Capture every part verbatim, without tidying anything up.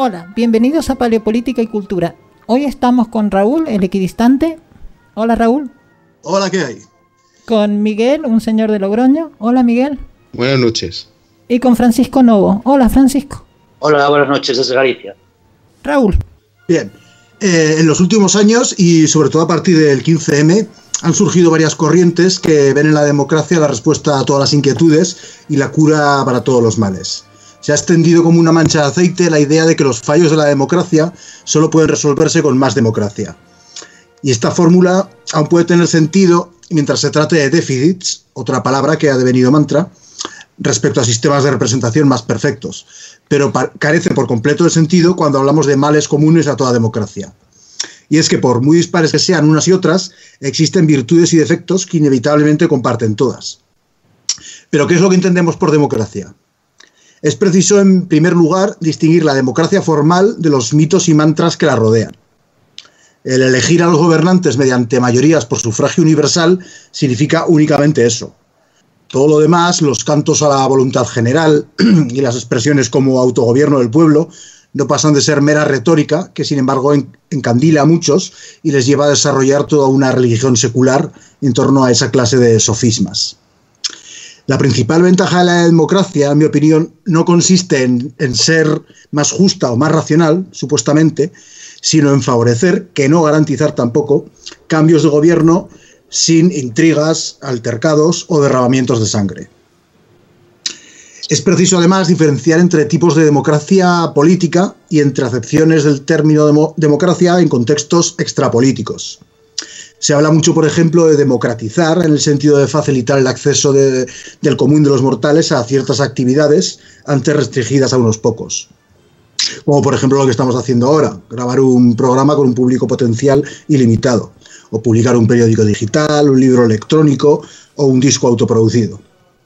Hola, bienvenidos a Paleopolítica y Cultura. Hoy estamos con Raúl, el equidistante. Hola, Raúl. Hola, ¿qué hay? Con Miguel, un señor de Logroño. Hola, Miguel. Buenas noches. Y con Francisco Novo. Hola, Francisco. Hola, buenas noches, desde Galicia. Raúl. Bien, eh, en los últimos años y sobre todo a partir del quince eme han surgido varias corrientes que ven en la democracia la respuesta a todas las inquietudes y la cura para todos los males. Se ha extendido como una mancha de aceite la idea de que los fallos de la democracia solo pueden resolverse con más democracia. Y esta fórmula aún puede tener sentido mientras se trate de déficits, otra palabra que ha devenido mantra, respecto a sistemas de representación más perfectos, pero carece por completo de sentido cuando hablamos de males comunes a toda democracia. Y es que por muy dispares que sean unas y otras, existen virtudes y defectos que inevitablemente comparten todas. Pero ¿qué es lo que entendemos por democracia? Es preciso, en primer lugar, distinguir la democracia formal de los mitos y mantras que la rodean. El elegir a los gobernantes mediante mayorías por sufragio universal significa únicamente eso. Todo lo demás, los cantos a la voluntad general y las expresiones como autogobierno del pueblo, no pasan de ser mera retórica que, sin embargo, encandila a muchos y les lleva a desarrollar toda una religión secular en torno a esa clase de sofismas. La principal ventaja de la democracia, en mi opinión, no consiste en, en ser más justa o más racional, supuestamente, sino en favorecer, que no garantizar tampoco, cambios de gobierno sin intrigas, altercados o derramamientos de sangre. Es preciso además diferenciar entre tipos de democracia política y entre acepciones del término demo- democracia en contextos extrapolíticos. Se habla mucho, por ejemplo, de democratizar en el sentido de facilitar el acceso de, del común de los mortales a ciertas actividades antes restringidas a unos pocos. Como por ejemplo lo que estamos haciendo ahora, grabar un programa con un público potencial ilimitado, o publicar un periódico digital, un libro electrónico o un disco autoproducido.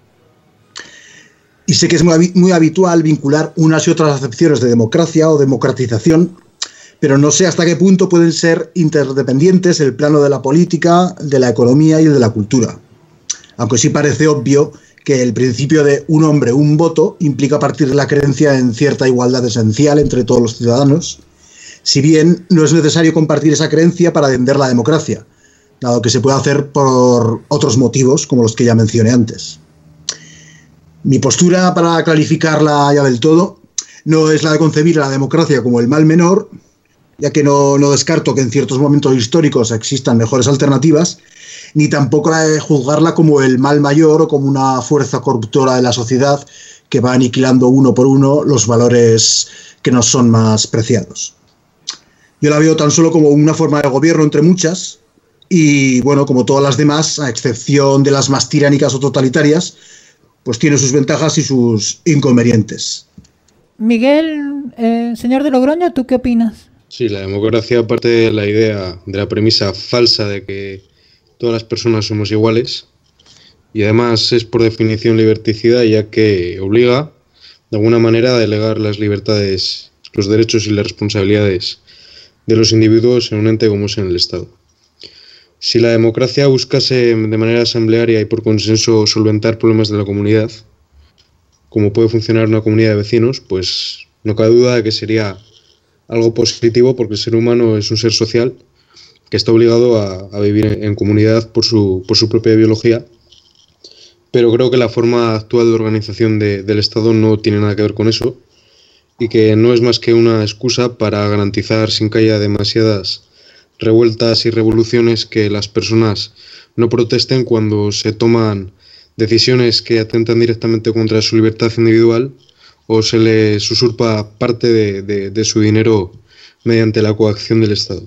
Y sé que es muy, muy habitual vincular unas y otras acepciones de democracia o democratización, pero no sé hasta qué punto pueden ser interdependientes el plano de la política, de la economía y el de la cultura. Aunque sí parece obvio que el principio de un hombre, un voto implica partir de la creencia en cierta igualdad esencial entre todos los ciudadanos, si bien no es necesario compartir esa creencia para defender la democracia, dado que se puede hacer por otros motivos como los que ya mencioné antes. Mi postura, para clarificarla ya del todo, no es la de concebir a la democracia como el mal menor, ya que no, no descarto que en ciertos momentos históricos existan mejores alternativas, ni tampoco la de juzgarla como el mal mayor o como una fuerza corruptora de la sociedad que va aniquilando uno por uno los valores que nos son más preciados. Yo la veo tan solo como una forma de gobierno entre muchas y, bueno, como todas las demás, a excepción de las más tiránicas o totalitarias, pues tiene sus ventajas y sus inconvenientes. Miguel, eh, señor de Logroño, ¿tú qué opinas? Sí, la democracia parte de la idea, de la premisa falsa de que todas las personas somos iguales y además es por definición liberticida, ya que obliga de alguna manera a delegar las libertades, los derechos y las responsabilidades de los individuos en un ente como es en el Estado. Si la democracia buscase de manera asamblearia y por consenso solventar problemas de la comunidad, como puede funcionar una comunidad de vecinos, pues no cabe duda de que sería algo positivo, porque el ser humano es un ser social que está obligado a, a vivir en, en comunidad por su, por su propia biología, pero creo que la forma actual de organización de, del Estado no tiene nada que ver con eso y que no es más que una excusa para garantizar sin que haya demasiadas revueltas y revoluciones, que las personas no protesten cuando se toman decisiones que atentan directamente contra su libertad individual o se les usurpa parte de, de, de su dinero mediante la coacción del Estado.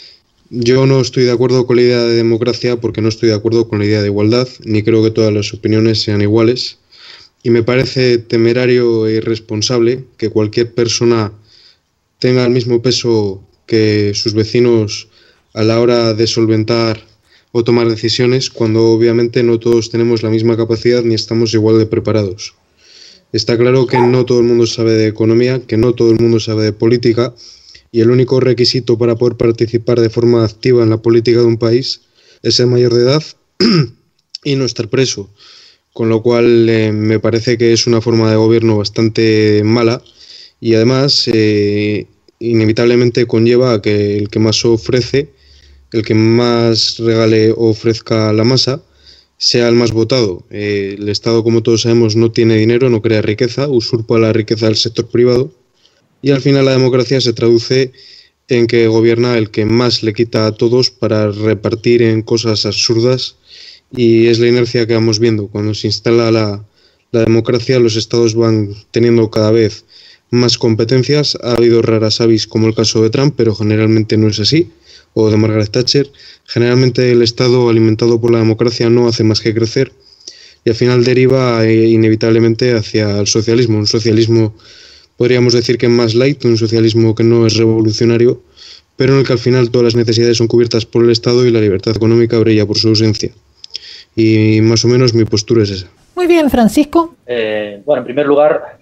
Yo no estoy de acuerdo con la idea de democracia porque no estoy de acuerdo con la idea de igualdad, ni creo que todas las opiniones sean iguales, y me parece temerario e irresponsable que cualquier persona tenga el mismo peso que sus vecinos a la hora de solventar o tomar decisiones, cuando obviamente no todos tenemos la misma capacidad ni estamos igual de preparados. Está claro que no todo el mundo sabe de economía, que no todo el mundo sabe de política, y el único requisito para poder participar de forma activa en la política de un país es ser mayor de edad y no estar preso. Con lo cual eh, me parece que es una forma de gobierno bastante mala y además eh, inevitablemente conlleva a que el que más ofrece, el que más regale o ofrezca la masa, sea el más votado. Eh, el Estado, como todos sabemos, no tiene dinero, no crea riqueza, usurpa la riqueza del sector privado, y al final la democracia se traduce en que gobierna el que más le quita a todos para repartir en cosas absurdas, y es la inercia que vamos viendo. Cuando se instala la, la democracia, los estados van teniendo cada vez más competencias. Ha habido raras avis como el caso de Trump, pero generalmente no es así, o de Margaret Thatcher. Generalmente el Estado alimentado por la democracia no hace más que crecer y al final deriva eh, inevitablemente hacia el socialismo, un socialismo podríamos decir que más light, un socialismo que no es revolucionario, pero en el que al final todas las necesidades son cubiertas por el Estado y la libertad económica brilla por su ausencia. Y más o menos mi postura es esa. Muy bien, Francisco. Eh, bueno, en primer lugar,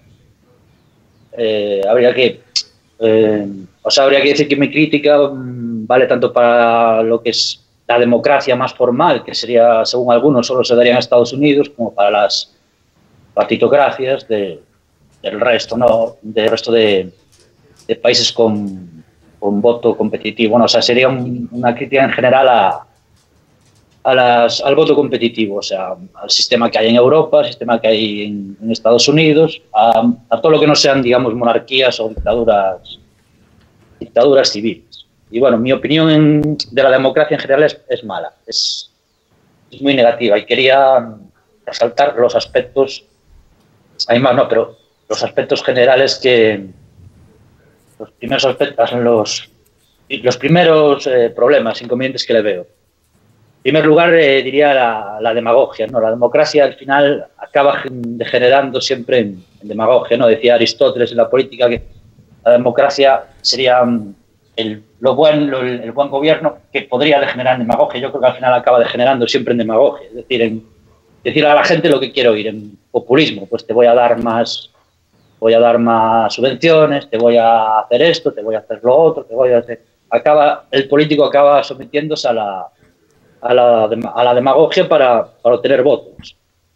eh, habría que eh, o sea, habría que decir que mi crítica mmm, vale tanto para lo que es la democracia más formal, que sería, según algunos, solo se daría en Estados Unidos, como para las partitocracias de, del resto, ¿no? Del resto de, de países con, con voto competitivo. ¿No? O sea, sería un, una crítica en general a, a las, al voto competitivo, o sea, al sistema que hay en Europa, al sistema que hay en, en Estados Unidos, a, a todo lo que no sean, digamos, monarquías o dictaduras, dictaduras civiles. Y bueno, mi opinión en, de la democracia en general es, es mala, es, es muy negativa, y quería resaltar los aspectos, hay más no, pero los aspectos generales que, los primeros aspectos, los, los primeros eh, problemas, inconvenientes que le veo. En primer lugar, eh, diría la, la demagogia, ¿no? La democracia al final acaba degenerando siempre en, en demagogia, ¿no? Decía Aristóteles en la política que la democracia sería el, lo buen, lo, el buen gobierno, que podría degenerar en demagogia. Yo creo que al final acaba degenerando siempre en demagogia, es decir, en decir a la gente lo que quiero oír, en populismo, pues te voy a dar más, voy a dar más subvenciones, te voy a hacer esto, te voy a hacer lo otro, te voy a hacer... Acaba, el político acaba sometiéndose a la A la, a la demagogia para, para obtener votos.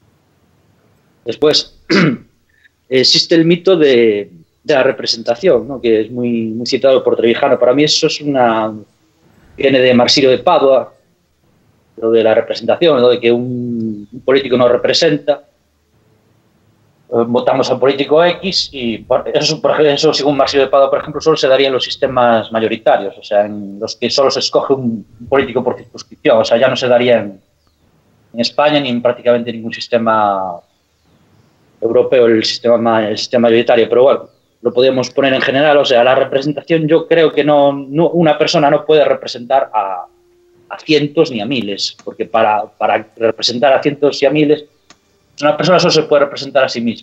Después, existe el mito de, de la representación, ¿no? Que es muy, muy citado por Trevijano. Para mí eso es una... viene de Marsilio de Padua, lo de la representación, lo de que un, un político nos representa. Votamos al político X y eso, por ejemplo, eso, según Marsilio de Padua, por ejemplo, solo se daría en los sistemas mayoritarios, o sea, en los que solo se escoge un político por circunscripción, o sea, ya no se daría en, en España ni en prácticamente ningún sistema europeo el sistema, el sistema mayoritario, pero bueno, lo podemos poner en general, o sea, la representación yo creo que no, no una persona no puede representar a, a cientos ni a miles, porque para, para representar a cientos y a miles una persona solo se puede representar a sí misma.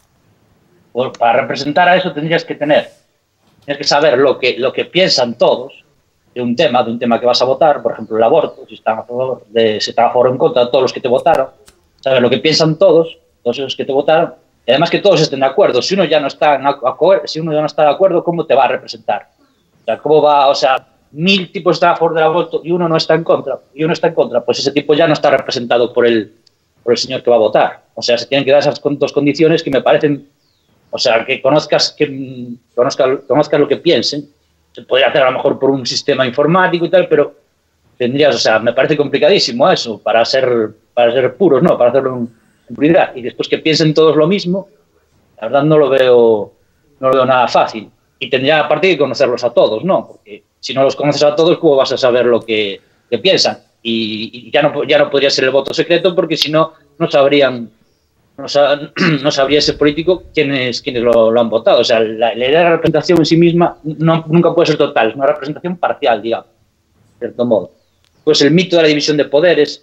Para representar a eso tendrías que tener, tienes que saber lo que, lo que piensan todos de un tema, de un tema que vas a votar, por ejemplo el aborto, si están a favor, de, si están a favor o en contra de todos los que te votaron, saber lo que piensan todos, todos los que te votaron, y además que todos estén de acuerdo. Si uno ya no está, en, si uno ya no está de acuerdo, ¿cómo te va a representar? O sea, ¿cómo va? O sea, mil tipos están a favor del aborto y uno no está en contra, y uno está en contra, pues ese tipo ya no está representado por el por el señor que va a votar. O sea, se tienen que dar esas dos condiciones que me parecen, o sea, que conozcas, que conozcas, conozcas lo que piensen. Se podría hacer a lo mejor por un sistema informático y tal, pero tendrías, o sea, me parece complicadísimo eso, para ser, para ser puros, ¿no? Para hacerlo en, en puridad. Y después que piensen todos lo mismo, la verdad no lo veo, no lo veo nada fácil. Y tendría aparte que conocerlos a todos, ¿no? Porque si no los conoces a todos, ¿cómo vas a saber lo que, que piensan? Y, y ya no ya no podría ser el voto secreto, porque si no, no sabrían, no, sab, no sabría ese político quiénes, quiénes lo, lo han votado. O sea, la, la idea de la representación en sí misma no, nunca puede ser total, es una representación parcial, digamos, de cierto modo. Pues el mito de la división de poderes,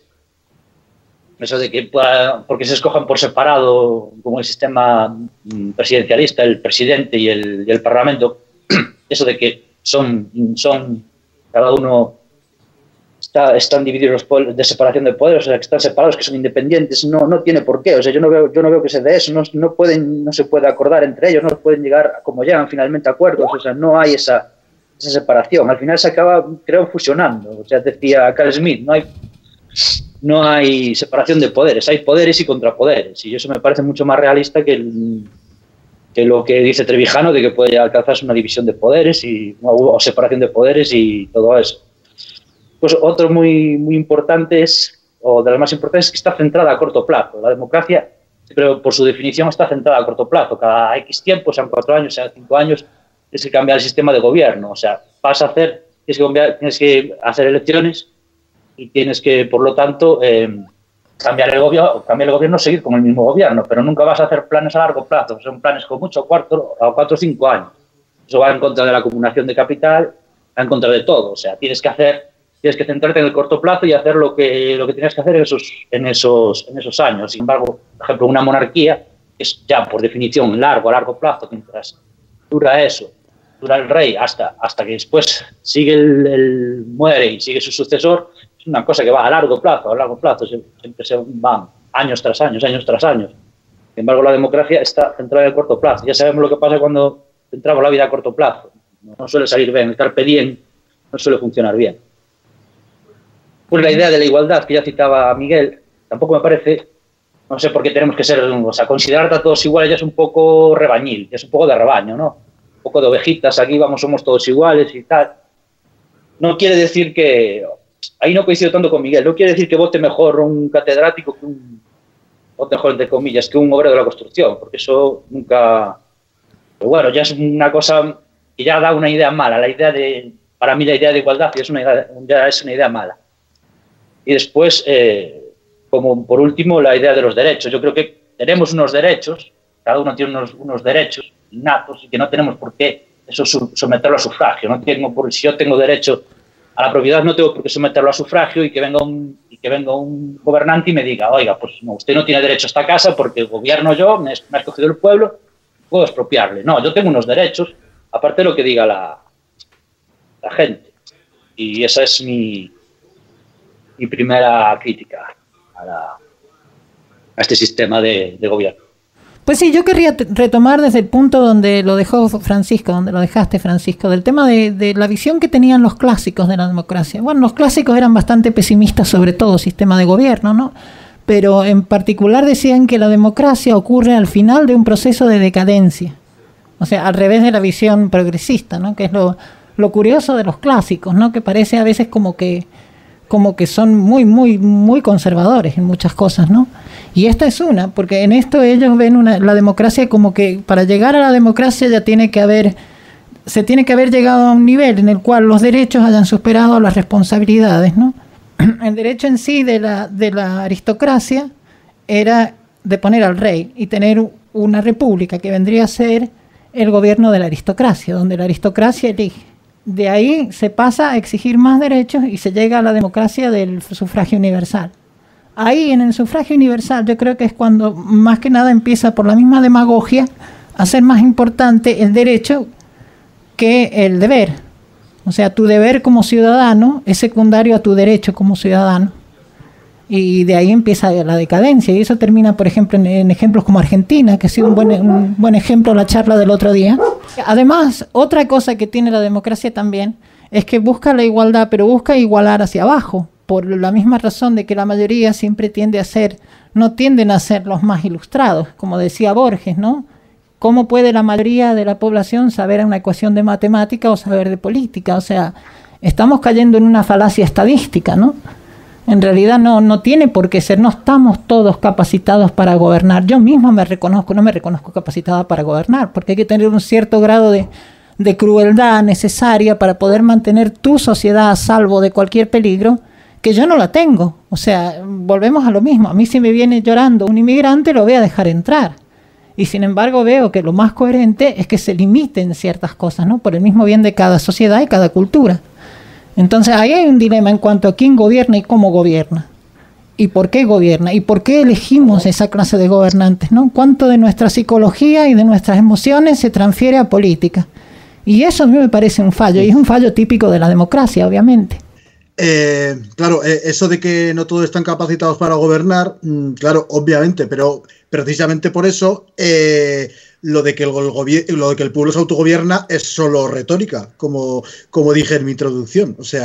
eso de que pueda, porque se escojan por separado, como el sistema presidencialista, el presidente y el, y el parlamento, eso de que son, son cada uno... Está, están divididos los de separación de poderes, o sea, que están separados, que son independientes, no, no tiene por qué, o sea, yo no veo, yo no veo que se dé eso, no, no, pueden, no se puede acordar entre ellos, no pueden llegar, como llegan finalmente a acuerdos, o sea, no hay esa, esa separación, al final se acaba, creo, fusionando, o sea, decía Carl Smith, no hay, no hay separación de poderes, hay poderes y contrapoderes, y eso me parece mucho más realista que el, que lo que dice Trevijano de que puede alcanzarse una división de poderes y, o separación de poderes y todo eso. Pues otro muy, muy importante es, o de las más importantes, es que está centrada a corto plazo. La democracia, pero por su definición, está centrada a corto plazo. Cada X tiempo, sean cuatro años, sean cinco años, tienes que cambiar el sistema de gobierno. O sea, vas a hacer, tienes que, cambiar, tienes que hacer elecciones y tienes que, por lo tanto, eh, cambiar el gobierno, cambiar el gobierno, seguir con el mismo gobierno, pero nunca vas a hacer planes a largo plazo. Son planes con mucho cuatro a cuatro o cinco años. Eso va en contra de la acumulación de capital, va en contra de todo. O sea, tienes que hacer, tienes que centrarte en el corto plazo y hacer lo que, lo que tienes que hacer en esos, en, esos, en esos años. Sin embargo, por ejemplo, una monarquía es ya por definición largo, a largo plazo, mientras dura eso, dura el rey hasta, hasta que después sigue el, el muere y sigue su sucesor. Es una cosa que va a largo plazo, a largo plazo, siempre se van años tras años, años tras años. Sin embargo, la democracia está centrada en el corto plazo. Ya sabemos lo que pasa cuando centramos la vida a corto plazo. No suele salir bien, el carpe diem no suele funcionar bien. Pues la idea de la igualdad que ya citaba Miguel, tampoco me parece, no sé por qué tenemos que ser, o sea, considerar a todos iguales ya es un poco rebañil, ya es un poco de rebaño, ¿no? Un poco de ovejitas, aquí vamos, somos todos iguales y tal. No quiere decir que, ahí no coincido tanto con Miguel, no quiere decir que vote mejor un catedrático que un, vote mejor entre comillas, que un obrero de la construcción, porque eso nunca, pero bueno, ya es una cosa que ya da una idea mala, la idea de, para mí la idea de igualdad ya es una idea, ya es una idea mala. Y después, eh, como por último, la idea de los derechos. Yo creo que tenemos unos derechos, cada uno tiene unos, unos derechos innatos y que no tenemos por qué eso someterlo a sufragio. No tengo por, si yo tengo derecho a la propiedad, no tengo por qué someterlo a sufragio y que venga un, y que venga un gobernante y me diga, oiga, pues no, usted no tiene derecho a esta casa porque gobierno yo, me, me ha escogido el pueblo, puedo expropiarle. No, yo tengo unos derechos, aparte de lo que diga la, la gente. Y esa es mi... mi primera crítica a, la, a este sistema de, de gobierno. Pues sí, yo querría retomar desde el punto donde lo dejó Francisco, donde lo dejaste, Francisco, del tema de, de la visión que tenían los clásicos de la democracia. Bueno, los clásicos eran bastante pesimistas sobre todo sistema de gobierno, ¿no? Pero en particular decían que la democracia ocurre al final de un proceso de decadencia. O sea, al revés de la visión progresista, ¿no? Que es lo, lo curioso de los clásicos, ¿no? Que parece a veces como que como que son muy, muy, muy conservadores en muchas cosas, ¿no? Y esta es una, porque en esto ellos ven una, la democracia como que para llegar a la democracia ya tiene que haber, se tiene que haber llegado a un nivel en el cual los derechos hayan superado las responsabilidades, ¿no? El derecho en sí de la, de la aristocracia era de poner al rey y tener una república que vendría a ser el gobierno de la aristocracia, donde la aristocracia elige. De ahí se pasa a exigir más derechos y se llega a la democracia del sufragio universal. Ahí en el sufragio universal yo creo que es cuando más que nada empieza por la misma demagogia a ser más importante el derecho que el deber. O sea, tu deber como ciudadano es secundario a tu derecho como ciudadano. Y de ahí empieza la decadencia. Y eso termina, por ejemplo, en, en ejemplos como Argentina, que ha sido un buen, un buen ejemplo la charla del otro día. Además, otra cosa que tiene la democracia también es que busca la igualdad, pero busca igualar hacia abajo, por la misma razón de que la mayoría siempre tiende a ser, no tienden a ser los más ilustrados, como decía Borges, ¿no? ¿Cómo puede la mayoría de la población saber una ecuación de matemática o saber de política? O sea, estamos cayendo en una falacia estadística, ¿no? En realidad no, no tiene por qué ser, no estamos todos capacitados para gobernar. Yo mismo me reconozco, no me reconozco capacitada para gobernar, porque hay que tener un cierto grado de, de crueldad necesaria para poder mantener tu sociedad a salvo de cualquier peligro, que yo no la tengo. O sea, volvemos a lo mismo. A mí si me viene llorando un inmigrante, lo voy a dejar entrar. Y sin embargo veo que lo más coherente es que se limiten ciertas cosas, ¿no? Por el mismo bien de cada sociedad y cada cultura. Entonces ahí hay un dilema en cuanto a quién gobierna y cómo gobierna. ¿Y por qué gobierna? ¿Y por qué elegimos esa clase de gobernantes, ¿no? ¿Cuánto de nuestra psicología y de nuestras emociones se transfiere a política? Y eso a mí me parece un fallo, y es un fallo típico de la democracia, obviamente. Eh, claro, eh, eso de que no todos están capacitados para gobernar, mmm, claro, obviamente, pero precisamente por eso eh, lo de que el, el lo de que el pueblo se autogobierna es solo retórica, como, como dije en mi introducción. O sea,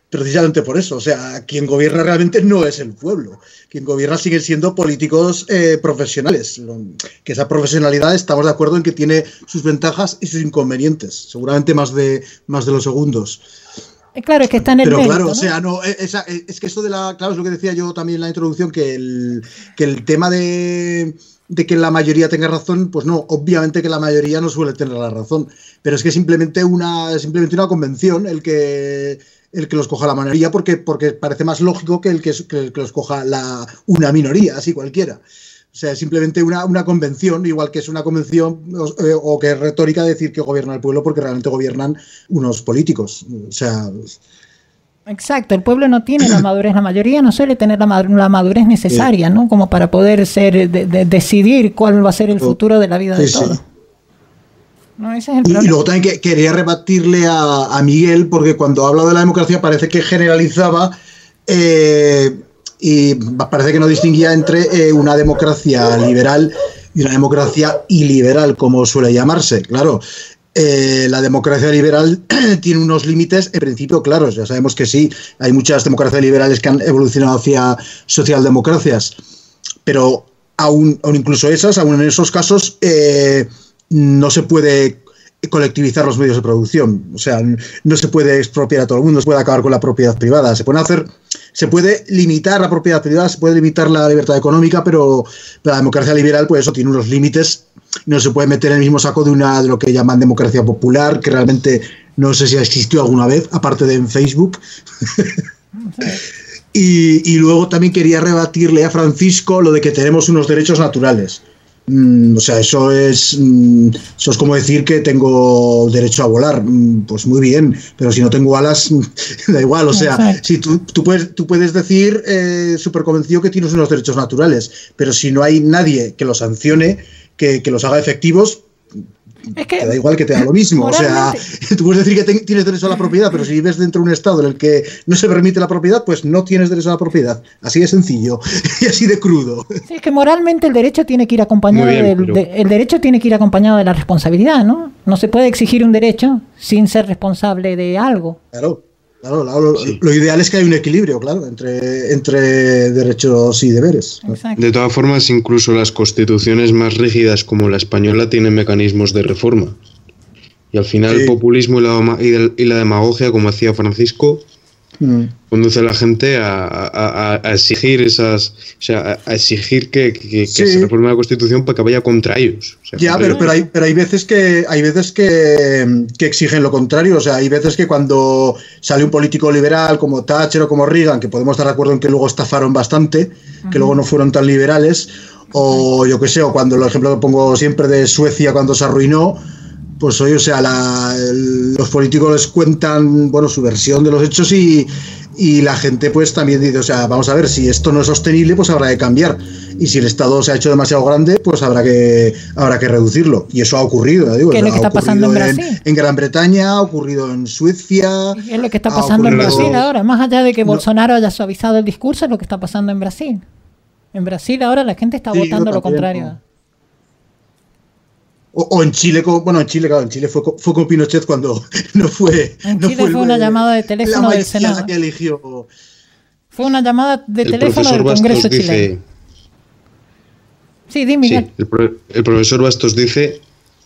precisamente por eso. O sea, quien gobierna realmente no es el pueblo. Quien gobierna siguen siendo políticos eh, profesionales. Que esa profesionalidad estamos de acuerdo en que tiene sus ventajas y sus inconvenientes. Seguramente más de, más de los segundos. Claro, es que está en el Pero mérito, claro, ¿no? o sea, no, es, es que esto de la... Claro, es lo que decía yo también en la introducción, que el, que el tema de, de que la mayoría tenga razón, pues no, obviamente que la mayoría no suele tener la razón, pero es que simplemente una, simplemente una convención el que, el que los coja la mayoría, porque, porque parece más lógico que el que, que el que los coja la, una minoría, así cualquiera. O sea, es simplemente una, una convención, igual que es una convención o, o que es retórica decir que gobierna el pueblo, porque realmente gobiernan unos políticos. O sea... Exacto, el pueblo no tiene la madurez, la mayoría no suele tener la, mad la madurez necesaria, ¿no? Como para poder ser, de, de, decidir cuál va a ser el futuro de la vida de sí, todos. Sí. No, ese es el problema. Y luego también que, quería rebatirle a, a Miguel, porque cuando habla de la democracia parece que generalizaba... Eh, y parece que no distinguía entre eh, una democracia liberal y una democracia iliberal, como suele llamarse. Claro, eh, la democracia liberal tiene unos límites en principio claros. Ya sabemos que sí, hay muchas democracias liberales que han evolucionado hacia socialdemocracias, pero aún, aún incluso esas, aún en esos casos, eh, no se puede colectivizar los medios de producción. O sea, no se puede expropiar a todo el mundo, no se puede acabar con la propiedad privada. Se pueden hacer... Se puede limitar la propiedad privada, se puede limitar la libertad económica, pero la democracia liberal, pues eso tiene unos límites. No se puede meter en el mismo saco de una de lo que llaman democracia popular, que realmente no sé si ha existido alguna vez, aparte de en Facebook. y, y luego también quería rebatirle a Francisco lo de que tenemos unos derechos naturales. Mm, o sea, eso es mm, eso es como decir que tengo derecho a volar. Mm, pues muy bien, pero si no tengo alas, da igual. O sea, si tú, tú, puedes, tú puedes decir eh, súper convencido que tienes unos derechos naturales, pero si no hay nadie que los sancione, que, que los haga efectivos, es que te da igual, que te da lo mismo. O sea, tú puedes decir que te, tienes derecho a la propiedad, pero si vives dentro de un estado en el que no se permite la propiedad, pues no tienes derecho a la propiedad. Así de sencillo y así de crudo. Sí, es que moralmente el derecho tiene que ir acompañado bien, del, pero... de, el derecho tiene que ir acompañado de la responsabilidad, ¿no? No se puede exigir un derecho sin ser responsable de algo. Claro. Claro, lo, sí. lo ideal es que haya un equilibrio, claro, entre, entre derechos y deberes. Exacto. De todas formas, incluso las constituciones más rígidas como la española tienen mecanismos de reforma. Y al final sí. el populismo y la, y la demagogia, como hacía Francisco, mm. conduce a la gente a, a, a exigir esas, o sea, a exigir que, que, que sí. se reforme la Constitución para que vaya contra ellos. O sea, ya, pero, ellos. pero hay, pero hay veces que hay veces que, que exigen lo contrario. O sea, hay veces que cuando sale un político liberal como Thatcher o como Reagan, que podemos estar de acuerdo en que luego estafaron bastante, uh-huh. que luego no fueron tan liberales, o yo qué sé, o cuando el ejemplo que pongo siempre de Suecia cuando se arruinó. Pues hoy, o sea, la, el, los políticos les cuentan, bueno, su versión de los hechos y, y la gente pues también dice, o sea, vamos a ver, si esto no es sostenible, pues habrá que cambiar. Y si el Estado se ha hecho demasiado grande, pues habrá que habrá que reducirlo. Y eso ha ocurrido, digo, ¿qué es lo que está pasando en Brasil? En, en Gran Bretaña, ha ocurrido en Suecia. ¿Qué es lo que está pasando en Brasil ahora? Más allá de que no. Bolsonaro haya suavizado el discurso, es lo que está pasando en Brasil. En Brasil ahora la gente está sí, votando lo contrario. ¿No? O, o en Chile, con, bueno, en Chile, claro, en Chile fue, fue con Pinochet cuando no fue. En no Chile fue, fue el, una llamada de teléfono del Senado. Que eligió. Fue una llamada de el teléfono del Congreso dice, chileno. Sí, dime, Miguel. Sí, el, pro, el profesor Bastos dice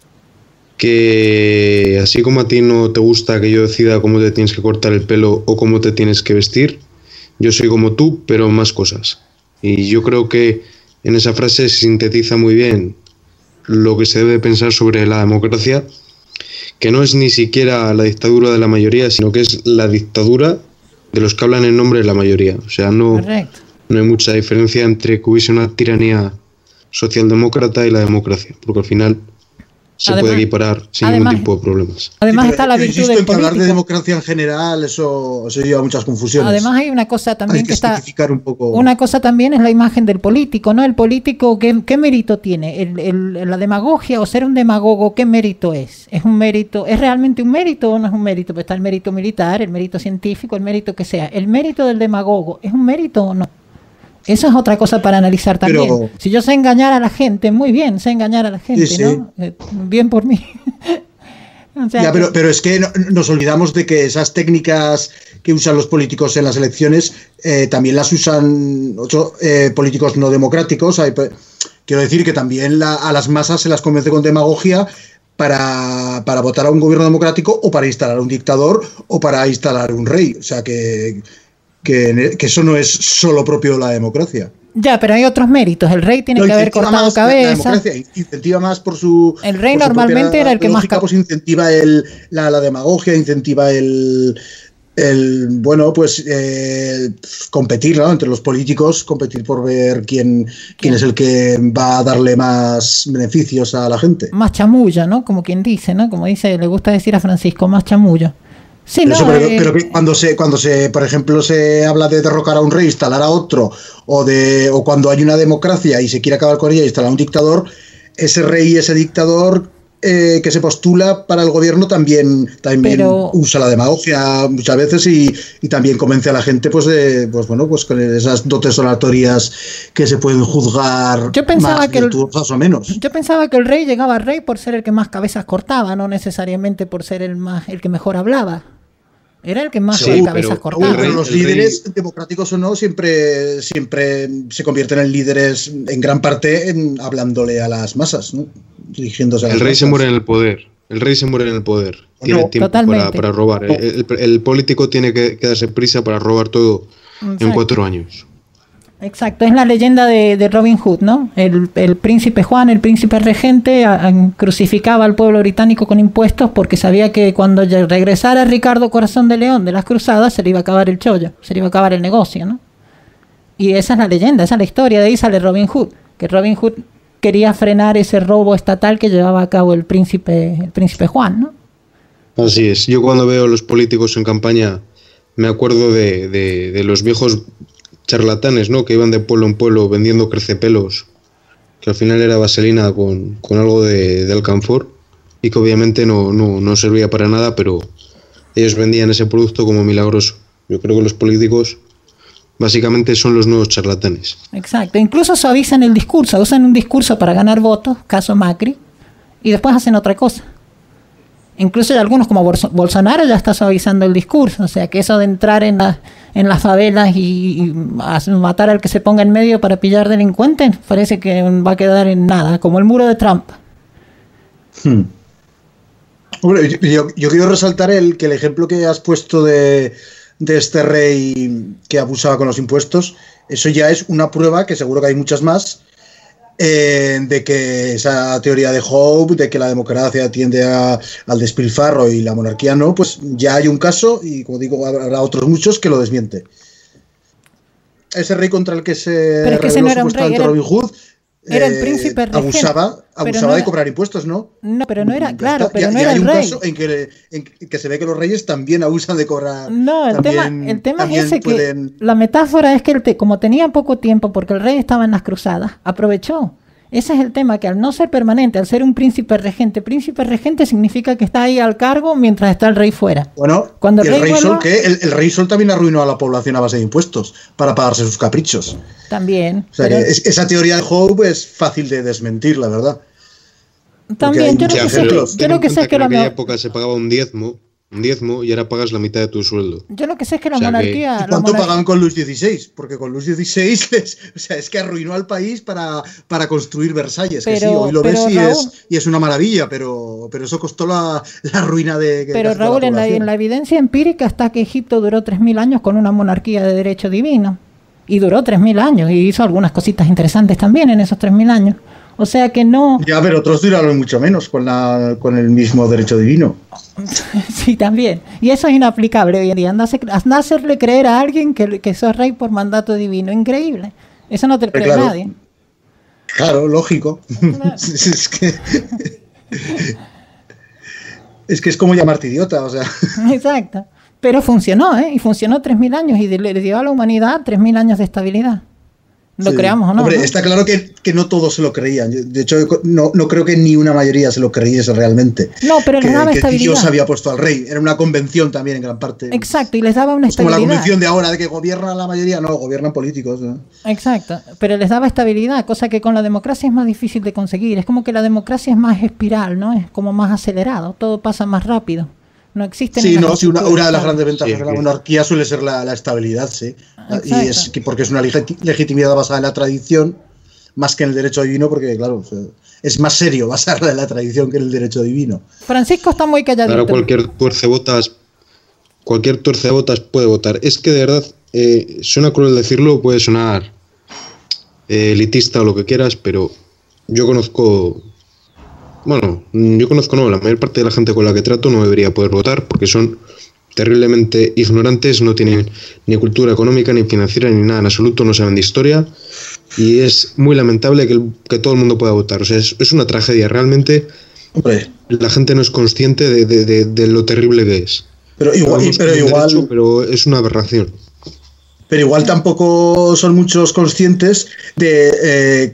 que así como a ti no te gusta que yo decida cómo te tienes que cortar el pelo o cómo te tienes que vestir, yo soy como tú, pero más cosas. Y yo creo que en esa frase se sintetiza muy bien lo que se debe pensar sobre la democracia, que no es ni siquiera la dictadura de la mayoría, sino que es la dictadura de los que hablan en nombre de la mayoría. O sea, no, no hay mucha diferencia entre que hubiese una tiranía socialdemócrata y la democracia, porque al final se además, puede equiparar sin además, ningún tipo de problemas. Además sí, está la virtud del político. Hablar de democracia en general, eso, eso lleva a muchas confusiones. Además hay una cosa también hay que, que está, un poco. Una cosa también es la imagen del político, ¿no? El político, ¿qué, qué mérito tiene? El, el, la demagogia o ser un demagogo, ¿qué mérito es? ¿Es un mérito? ¿Es realmente un mérito o no es un mérito? Pues está el mérito militar, el mérito científico, el mérito que sea. ¿El mérito del demagogo es un mérito o no? Eso es otra cosa para analizar también. Pero, si yo sé engañar a la gente, muy bien, sé engañar a la gente, sí, sí. ¿no? Eh, bien por mí. O sea, ya, que... pero, pero es que no, nos olvidamos de que esas técnicas que usan los políticos en las elecciones eh, también las usan otros eh, políticos no democráticos. Hay, quiero decir que también la, a las masas se las convence con demagogia para, para votar a un gobierno democrático o para instalar un dictador o para instalar un rey. O sea que, que, que eso no es solo propio de la democracia. Ya, pero hay otros méritos. El rey tiene no, que haber cortado cabeza. La democracia incentiva más por su. El rey por su normalmente era el que más. Pues incentiva el, la, la demagogia, incentiva el. el bueno, pues eh, competir, ¿no? Entre los políticos, competir por ver quién, quién es el que va a darle más beneficios a la gente. Más chamullo, ¿no? Como quien dice, ¿no? Como dice, le gusta decir a Francisco, más chamullo. Sí, pero, no, eso, pero, eh... pero cuando se, cuando se, por ejemplo, se habla de derrocar a un rey, instalar a otro, o de, o cuando hay una democracia y se quiere acabar con ella y instalar a un dictador, ese rey y ese dictador eh, que se postula para el gobierno también, también pero... usa la demagogia muchas veces y, y también convence a la gente, pues, de, pues bueno, pues con esas dotes oratorias que se pueden juzgar yo pensaba más que virtuosas o menos. Yo pensaba que el rey llegaba a rey por ser el que más cabezas cortaba, no necesariamente por ser el más, el que mejor hablaba. Era el que más sí, cabezas pero, cortaba. Pero los líderes, rey... democráticos o no, siempre, siempre se convierten en líderes en gran parte en, hablándole a las masas, ¿no? Dirigiéndose a las El rey masas. se muere en el poder. El rey se muere en el poder. Tiene no, tiempo para, para robar. El, el, el político tiene que, que darse prisa para robar todo. Exacto. En cuatro años. Exacto, es la leyenda de, de Robin Hood, ¿no? El, el príncipe Juan, el príncipe regente, a, a, crucificaba al pueblo británico con impuestos porque sabía que cuando regresara Ricardo Corazón de León de las cruzadas se le iba a acabar el chollo, se le iba a acabar el negocio, ¿no? Y esa es la leyenda, esa es la historia, de ahí sale Robin Hood, que Robin Hood quería frenar ese robo estatal que llevaba a cabo el príncipe, el príncipe Juan, ¿no? Así es, yo cuando veo a los políticos en campaña me acuerdo de, de, de los viejos charlatanes, ¿no? Que iban de pueblo en pueblo vendiendo crecepelos, que al final era vaselina con, con algo de, de alcanfor y que obviamente no, no, no servía para nada, pero ellos vendían ese producto como milagroso. Yo creo que los políticos básicamente son los nuevos charlatanes. Exacto, incluso suavizan el discurso, usan un discurso para ganar votos, caso Macri, y después hacen otra cosa. Incluso algunos como Bolsonaro ya está suavizando el discurso, o sea que eso de entrar en, la, en las favelas y, y matar al que se ponga en medio para pillar delincuentes, parece que va a quedar en nada, como el muro de Trump. Hmm. Hombre, yo, yo quiero resaltar el, que el ejemplo que has puesto de, de este rey que abusaba con los impuestos, eso ya es una prueba, que seguro que hay muchas más, Eh, de que esa teoría de Hobbes, de que la democracia tiende a, al despilfarro y la monarquía no, pues ya hay un caso, y como digo, habrá otros muchos que lo desmiente. Ese rey contra el que se Pero es que ese no era un rey, era, Robin Hood, era eh, el príncipe regente. abusaba, abusaba no de era, cobrar impuestos, ¿no? No, pero no era, claro, está, pero ya, no ya era hay el un rey. caso en que, en que se ve que los reyes también abusan de cobrar. No, el también, tema, el tema es ese pueden... que la metáfora es que el te, como tenía poco tiempo porque el rey estaba en las cruzadas, aprovechó. Ese es el tema, que al no ser permanente, al ser un príncipe regente, príncipe regente significa que está ahí al cargo mientras está el rey fuera. Bueno, Cuando el, el rey, rey vuelva, Sol, ¿qué? El, el rey Sol también arruinó a la población a base de impuestos para pagarse sus caprichos. También. O sea, pero... que es, esa teoría de Hobbes es fácil de desmentir, la verdad. También, yo lo que sé, yo lo que sé es que, en la aquella época se pagaba un diezmo, un diezmo y ahora pagas la mitad de tu sueldo. Yo lo que sé es que la o sea monarquía... Que, ¿y cuánto la monar... pagaban con Luis dieciséis? Porque con Luis dieciséis, les, o sea, es que arruinó al país para, para construir Versalles. Pero, que sí, hoy lo pero, ves y, Raúl, es, y es una maravilla, pero, pero eso costó la, la ruina de... de pero Raúl, la en, la, en la evidencia empírica está que Egipto duró tres mil años con una monarquía de derecho divino. Y duró tres mil años y hizo algunas cositas interesantes también en esos tres mil años. O sea que no... Ya, pero otros duraron mucho menos con, la, con el mismo derecho divino. Sí, también. Y eso es inaplicable hoy en día. Anda a, hacer, anda a hacerle creer a alguien que, que sos rey por mandato divino. Increíble. Eso no te lo cree claro, nadie. Claro, lógico. Claro. es, que, es que es como llamarte idiota, o sea. Exacto. Pero funcionó, ¿eh? Y funcionó tres mil años y le dio a la humanidad tres mil años de estabilidad. Lo sí. creamos o no. Hombre, ¿no? está claro que, que no todos se lo creían. De hecho, no, no creo que ni una mayoría se lo creyese realmente. No, pero les que, daba que estabilidad. Dios había puesto al rey. Era una convención también en gran parte. Exacto, y les daba una es estabilidad. Como la convención de ahora de que gobierna la mayoría. No, gobiernan políticos, ¿no? Exacto, pero les daba estabilidad, cosa que con la democracia es más difícil de conseguir. Es como que la democracia es más espiral, ¿no? Es como más acelerado, todo pasa más rápido. No existe. Sí, no, sí, una, una de las grandes ventajas sí, de la monarquía suele ser la, la estabilidad, sí. Exacto. Y es que porque es una legitimidad basada en la tradición más que en el derecho divino, porque claro, o sea, es más serio basarla en la tradición que en el derecho divino. Francisco está muy calladito. Claro, cualquier tuercebotas, cualquier tuercebotas puede votar. Es que de verdad, eh, suena cruel decirlo, puede sonar eh, elitista o lo que quieras, pero yo conozco... Bueno, yo conozco, no, la mayor parte de la gente con la que trato no debería poder votar porque son terriblemente ignorantes, no tienen ni cultura económica, ni financiera, ni nada en absoluto, no saben de historia y es muy lamentable que, el, que todo el mundo pueda votar. O sea, es, es una tragedia, realmente. Hombre. La gente no es consciente de, de, de, de lo terrible que es. Pero igual, pero, igual derecho, pero es una aberración. Pero igual tampoco son muchos conscientes de, eh,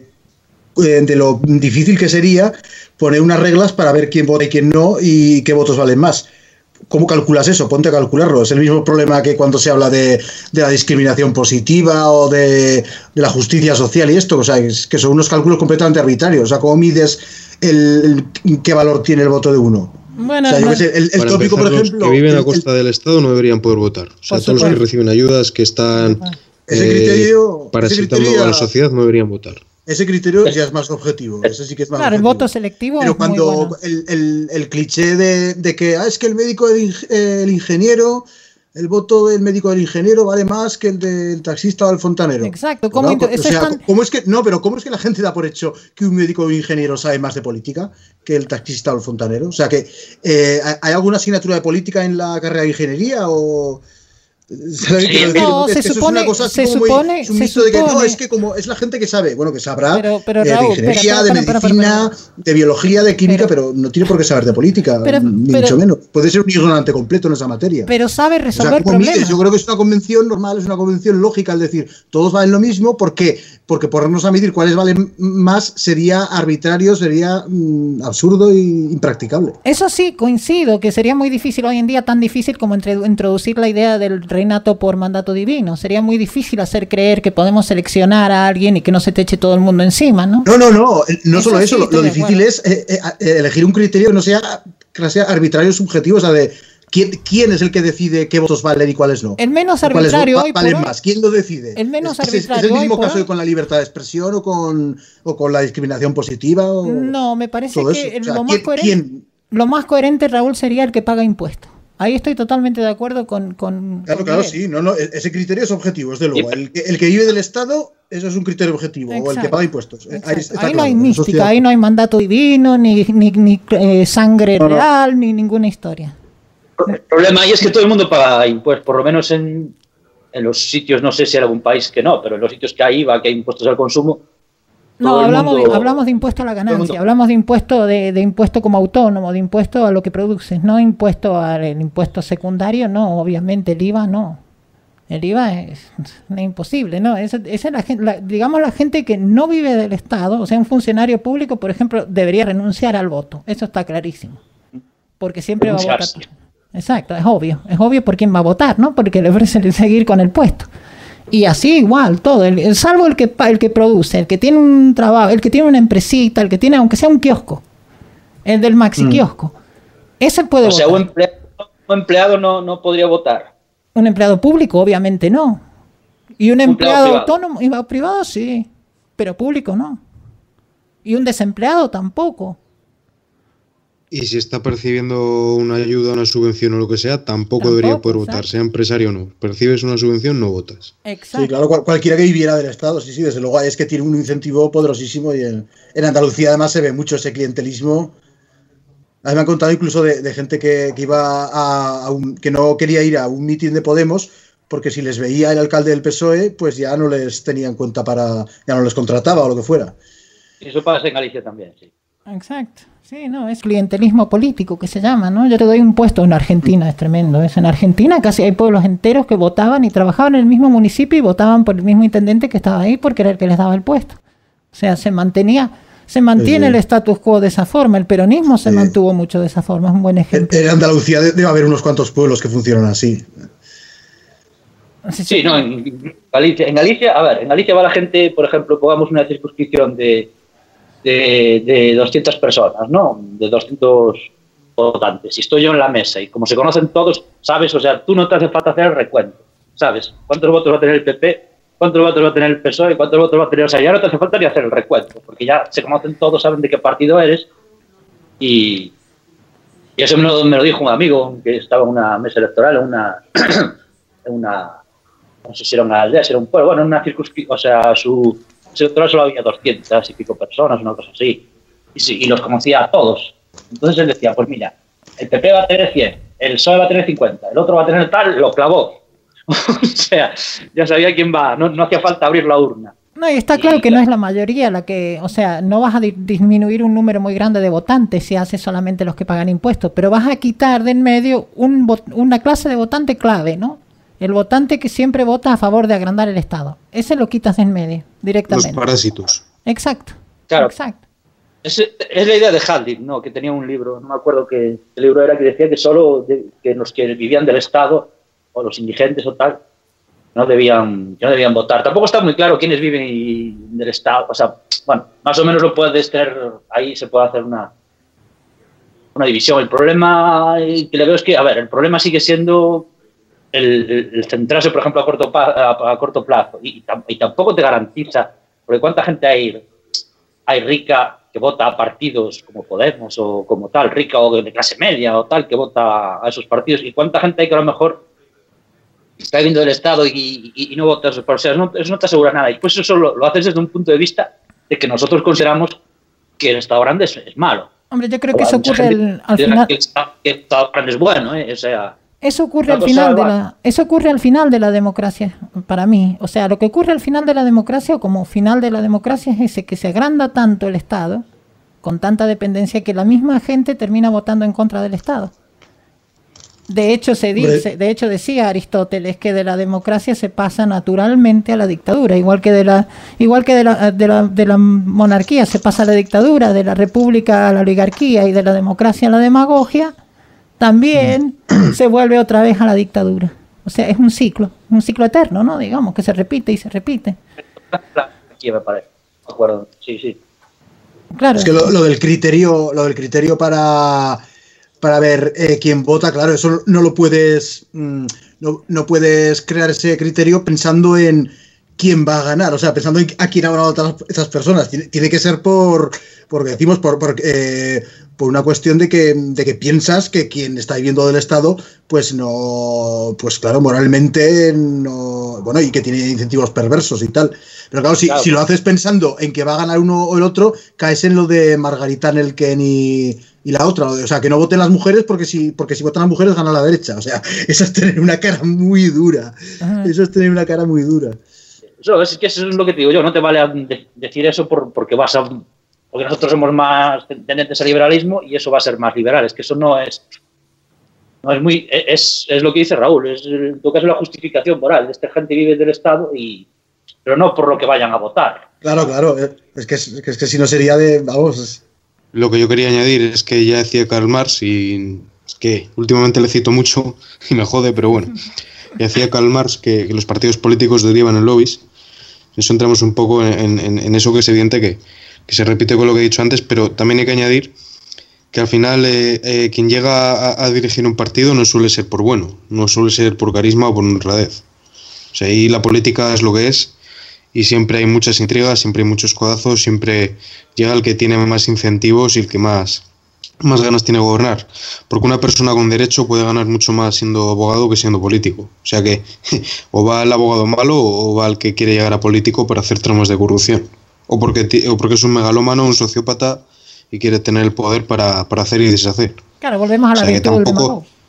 de lo difícil que sería poner unas reglas para ver quién vota y quién no y qué votos valen más. ¿Cómo calculas eso? Ponte a calcularlo. Es el mismo problema que cuando se habla de, de la discriminación positiva o de, de la justicia social y esto. O sea, es que son unos cálculos completamente arbitrarios. O sea, ¿cómo mides el, el, qué valor tiene el voto de uno? Bueno, o sea, yo no, que sé, el, el tópico, empezar, por ejemplo... Los que viven el, a costa el, del Estado no deberían poder votar. O sea, todos los que reciben ayudas, que están ese criterio, eh, parasitando ese criterio, a la sociedad, no deberían votar. Ese criterio ya es más objetivo. Ese sí que es más claro, objetivo. El voto selectivo Pero es cuando muy bueno. el, el, el cliché de, de que ah, es que el médico del el ingeniero, el voto del médico del ingeniero vale más que el del taxista o del fontanero. Exacto. ¿Cómo, ¿no? eso o sea, tan... ¿cómo es que no? Pero ¿cómo es que la gente da por hecho que un médico o un ingeniero sabe más de política que el taxista o el fontanero? O sea, que eh, ¿hay alguna asignatura de política en la carrera de ingeniería o...? Sí, no, se supone, se supone, se supone, de que no, es que como es la gente que sabe, bueno, que sabrá pero, pero, eh, Raúl, de ingeniería, pero, pero, de pero, medicina, pero, pero, de biología, de química, pero, pero no tiene por qué saber de política, pero, ni pero, mucho menos. Puede ser un ignorante completo en esa materia. Pero sabe resolver o sea, problemas. Mides, yo creo que es una convención normal, es una convención lógica, es decir, todos valen lo mismo, ¿por qué? Porque ponernos a medir cuáles valen más sería arbitrario, sería mmm, absurdo e impracticable. Eso sí, coincido, que sería muy difícil hoy en día, tan difícil como entre, introducir la idea del reinato por mandato divino. Sería muy difícil hacer creer que podemos seleccionar a alguien y que no se te eche todo el mundo encima, ¿no? No, no, no, no eso solo sí, eso, lo, lo difícil es eh, eh, elegir un criterio que no sea, que sea arbitrario subjetivo, o sea, de ¿quién, quién es el que decide qué votos valen y cuáles no. El menos arbitrario hoy valen por más, ¿quién lo decide? El menos es, arbitrario es, es el mismo hoy caso que con la libertad de expresión o con, o con la discriminación positiva. O no, me parece que o sea, lo, más ¿quién, coherente, ¿quién? lo más coherente, Raúl, sería el que paga impuestos. Ahí estoy totalmente de acuerdo con... con claro, con claro, Miguel. sí. No, no, ese criterio es objetivo, desde luego. El que, el que vive del Estado, eso es un criterio objetivo. Exacto, o el que paga impuestos. Ahí, ahí claro, no hay mística, ahí no hay mandato divino, ni, ni, ni eh, sangre no, no. real, ni ninguna historia. El problema ahí es que todo el mundo paga impuestos, por lo menos en, en los sitios, no sé si hay algún país que no, pero en los sitios que hay I V A, que hay impuestos al consumo. No, hablamos, mundo, de, hablamos de impuesto a la ganancia, hablamos de impuesto de, de impuesto como autónomo, de impuesto a lo que produces, no impuesto al impuesto secundario, no, obviamente el I V A no. El I V A es, es imposible, ¿no? Esa es la gente, la, digamos la gente que no vive del Estado, o sea, un funcionario público, por ejemplo, debería renunciar al voto, eso está clarísimo, porque siempre va a votar. Exacto, es obvio, es obvio por quién va a votar, ¿no? Porque le ofrecen seguir con el puesto. Y así igual, todo, el, el, salvo el que, el que produce, el que tiene un trabajo, el que tiene una empresita, el que tiene, aunque sea un kiosco, el del maxi mm. kiosco, ese puede o votar. O sea, un empleado, un empleado no, no podría votar. Un empleado público, obviamente no. Y un, un empleado, empleado autónomo, y privado sí, pero público no. Y un desempleado tampoco. Y si está percibiendo una ayuda, una subvención o lo que sea, tampoco, tampoco debería poder exacto. votar, sea empresario o no. Percibes una subvención, no votas. Exacto. Sí, claro, cual, cualquiera que viviera del Estado, sí, sí, desde luego es que tiene un incentivo poderosísimo y en, en Andalucía además se ve mucho ese clientelismo. A mí me han contado incluso de, de gente que, que iba a, a un, que no quería ir a un mitin de Podemos porque si les veía el alcalde del P S O E, pues ya no les tenía en cuenta para, ya no les contrataba o lo que fuera. Eso pasa en Galicia también, sí. Exacto. Sí, no, es clientelismo político que se llama, ¿no? Yo te doy un puesto en Argentina, es tremendo. Es en Argentina casi hay pueblos enteros que votaban y trabajaban en el mismo municipio y votaban por el mismo intendente que estaba ahí porque era el que les daba el puesto. O sea, se mantenía, se mantiene sí. el status quo de esa forma. El peronismo se sí. mantuvo mucho de esa forma, es un buen ejemplo. En Andalucía debe haber unos cuantos pueblos que funcionan así. Sí, sí, no, en Galicia, en Galicia, a ver, en Galicia va la gente, por ejemplo, pongamos una circunscripción de De, de doscientas personas, ¿no? De doscientos votantes. Y estoy yo en la mesa y como se conocen todos, ¿sabes? O sea, tú no te hace falta hacer el recuento, ¿sabes? ¿Cuántos votos va a tener el P P? ¿Cuántos votos va a tener el P S O E? ¿Cuántos votos va a tener? O sea, ya no te hace falta ni hacer el recuento, porque ya se conocen todos, saben de qué partido eres. Y, y eso me lo, me lo dijo un amigo que estaba en una mesa electoral, en una, en una no sé si era una aldea, si era un pueblo, bueno, en una circunscripción, o sea, su... solo había doscientas y pico personas, una cosa así, y, sí, y los conocía a todos. Entonces él decía, pues mira, el P P va a tener cien, el P S O E va a tener cincuenta, el otro va a tener tal, lo clavó. O sea, ya sabía quién va, no, no hacía falta abrir la urna. No, y está claro y, que no es la mayoría la que, o sea, no vas a di disminuir un número muy grande de votantes si haces solamente los que pagan impuestos, pero vas a quitar de en medio un una clase de votante clave, ¿no? El votante que siempre vota a favor de agrandar el Estado. Ese lo quitas de en medio, directamente. Los parásitos. Exacto. Claro. Exacto. Es, es la idea de Haldin, ¿no? Que tenía un libro, no me acuerdo qué libro era, que decía que solo de, que los que vivían del Estado, o los indigentes o tal, no debían, no debían votar. Tampoco está muy claro quiénes viven y, del Estado. O sea, bueno, más o menos lo puedes tener, ahí se puede hacer una, una división. El problema que le veo es que, a ver, el problema sigue siendo El, el centrarse, por ejemplo, a corto, a, a corto plazo y, y tampoco te garantiza, porque cuánta gente hay, hay rica que vota a partidos como Podemos o como tal, rica o de clase media o tal, que vota a esos partidos, y cuánta gente hay que a lo mejor está viviendo del Estado y, y, y no vota a esos partidos. O sea, eso no, eso no te asegura nada, y pues eso lo, lo haces desde un punto de vista de que nosotros consideramos que el Estado grande es, es malo. Hombre, yo creo que eso ocurre el, al final. Que el, que el Estado grande es bueno, ¿eh? O sea... Eso ocurre al final de la, eso ocurre al final de la democracia, para mí. O sea, lo que ocurre al final de la democracia, o como final de la democracia, es ese, que se agranda tanto el Estado, con tanta dependencia, que la misma gente termina votando en contra del Estado. De hecho, se dice, de hecho decía Aristóteles que de la democracia se pasa naturalmente a la dictadura, igual que de la, igual que de la, de la, de la monarquía se pasa a la dictadura, de la república a la oligarquía y de la democracia a la demagogia. También se vuelve otra vez a la dictadura. O sea, es un ciclo, un ciclo eterno, ¿no? Digamos, que se repite y se repite. Aquí me parece, de acuerdo, sí, sí. Claro. Es que lo, lo del criterio, lo del criterio para, para ver eh, quién vota, claro, eso no lo puedes, mmm, no, no puedes crear ese criterio pensando en quién va a ganar, o sea, pensando en a quién van a votar esas personas. Tiene, tiene que ser por, porque decimos, por, por, eh, por una cuestión de que, de que piensas que quien está viviendo del Estado, pues no, pues claro, moralmente no, bueno, y que tiene incentivos perversos y tal. Pero claro, si, claro. si lo haces pensando en que va a ganar uno o el otro, caes en lo de Margarita Nelken y, y la otra. O sea, que no voten las mujeres porque si, porque si votan las mujeres gana la derecha. O sea, eso es tener una cara muy dura. Ajá. Eso es tener una cara muy dura. Eso es, que eso es lo que te digo yo, no te vale de, decir eso por, porque vas a... Porque nosotros somos más tendentes al liberalismo y eso va a ser más liberal. Es que eso no es... No es muy... Es, es lo que dice Raúl, es en todo caso la justificación moral. Esta gente vive del Estado y... Pero no por lo que vayan a votar. Claro, claro. Es que, es que, es que si no sería de... Vamos... Es... Lo que yo quería añadir es que ya decía Karl Marx, y es que últimamente le cito mucho y me jode, pero bueno... Y hacía Karl Marx que, que los partidos políticos derivan en lobbies. Eso entramos un poco en, en, en eso que es evidente que, que se repite con lo que he dicho antes, pero también hay que añadir que al final eh, eh, quien llega a, a dirigir un partido no suele ser por bueno, no suele ser por carisma o por honradez. O sea, ahí la política es lo que es y siempre hay muchas intrigas, siempre hay muchos codazos, siempre llega el que tiene más incentivos y el que más... más ganas tiene de gobernar, porque una persona con derecho puede ganar mucho más siendo abogado que siendo político, o sea que o va el abogado malo o va el que quiere llegar a político para hacer tramas de corrupción, o porque, o porque es un megalómano, un sociópata y quiere tener el poder para, para hacer y deshacer. Claro, volvemos a la o sea, virtud del demagogo.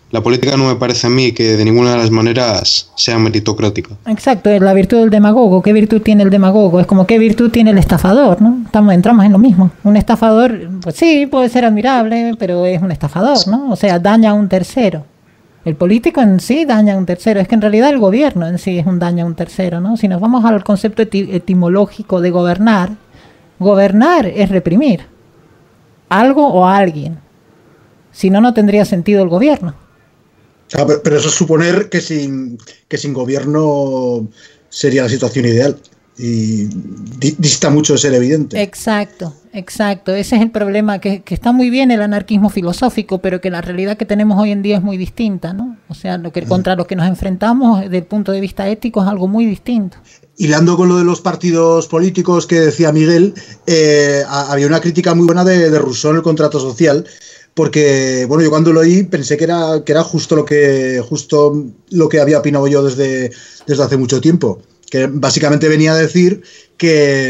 La política no me parece a mí que de ninguna de las maneras sea meritocrática. Exacto, es la virtud del demagogo. ¿Qué virtud tiene el demagogo? Es como qué virtud tiene el estafador, ¿no? Estamos, entramos en lo mismo. Un estafador, pues sí, puede ser admirable, pero es un estafador, ¿no? O sea, daña a un tercero. El político en sí daña a un tercero. Es que en realidad el gobierno en sí es un daño a un tercero, ¿no? Si nos vamos al concepto eti- etimológico de gobernar, gobernar es reprimir algo o a alguien. Si no, no tendría sentido el gobierno. Ah, pero, pero eso es suponer que sin, que sin gobierno sería la situación ideal. Y di, dista mucho de ser evidente. Exacto, exacto. Ese es el problema, que, que está muy bien el anarquismo filosófico, pero que la realidad que tenemos hoy en día es muy distinta, ¿no? O sea, lo que, contra lo que nos enfrentamos desde el punto de vista ético es algo muy distinto. Hilando con lo de los partidos políticos que decía Miguel, eh, había una crítica muy buena de, de Rousseau en el contrato social, porque bueno, yo cuando lo oí pensé que era, que era justo lo que justo lo que había opinado yo desde, desde hace mucho tiempo, que básicamente venía a decir que,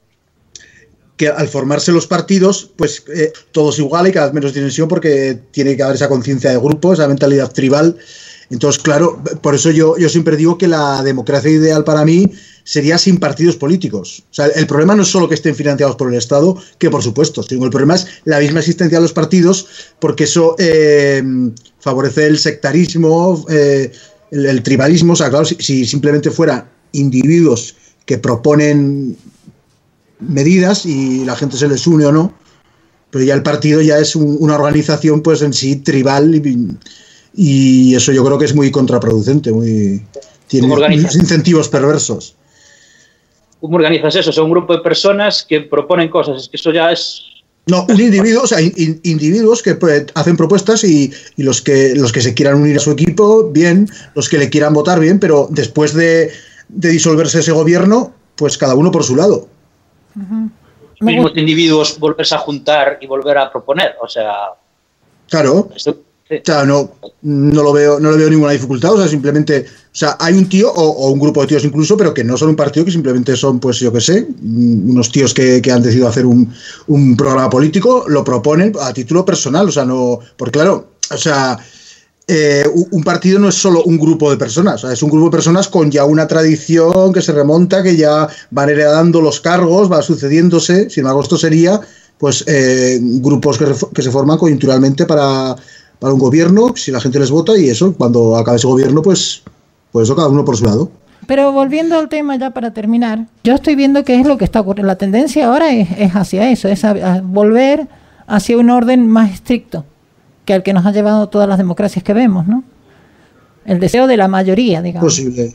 que al formarse los partidos, pues eh, todo es igual y cada vez menos dimensión, porque tiene que haber esa conciencia de grupo, esa mentalidad tribal. Entonces, claro, por eso yo, yo siempre digo que la democracia ideal para mí sería sin partidos políticos. O sea, el problema no es solo que estén financiados por el Estado, que por supuesto, sino el problema es la misma existencia de los partidos, porque eso eh, favorece el sectarismo, eh, el, el tribalismo. O sea, claro, si, si simplemente fuera individuos que proponen medidas y la gente se les une o no, pero ya el partido ya es un, una organización pues en sí tribal y, y eso yo creo que es muy contraproducente, muy tiene unos incentivos perversos. ¿Cómo organizas eso? O sea, un grupo de personas que proponen cosas, es que eso ya es... No, un individuo, o sea, in, individuos que pues, hacen propuestas y, y los que los que se quieran unir a su equipo, bien, los que le quieran votar, bien, pero después de, de disolverse ese gobierno, pues cada uno por su lado. Uh-huh. Los mismos individuos volverse a juntar y volver a proponer, o sea... Claro. Esto, sí. O sea, no, no lo veo, no le veo ninguna dificultad, o sea, simplemente, o sea, hay un tío o, o un grupo de tíos incluso, pero que no son un partido, que simplemente son, pues yo qué sé, unos tíos que, que han decidido hacer un, un programa político, lo proponen a título personal, o sea, no, porque claro, o sea, eh, un partido no es solo un grupo de personas, o sea, es un grupo de personas con ya una tradición que se remonta, que ya van heredando los cargos, va sucediéndose. Sin embargo, esto sería, pues, eh, grupos que, que se forman coyunturalmente para... para un gobierno, si la gente les vota, y eso, cuando acabe ese gobierno, pues, pues eso cada uno por su lado. Pero volviendo al tema ya para terminar, yo estoy viendo que es lo que está ocurriendo. La tendencia ahora es, es hacia eso, es a, a volver hacia un orden más estricto que al que nos ha llevado todas las democracias que vemos, ¿no? El deseo de la mayoría, digamos. Posible.